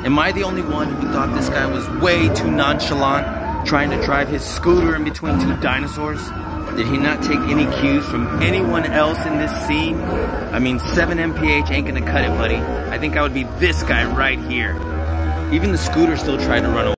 Am I the only one who thought this guy was way too nonchalant, trying to drive his scooter in between two dinosaurs? Did he not take any cues from anyone else in this scene? I mean, 7 mph ain't gonna cut it, buddy. I think I would be this guy right here. Even the scooter still tried to run away.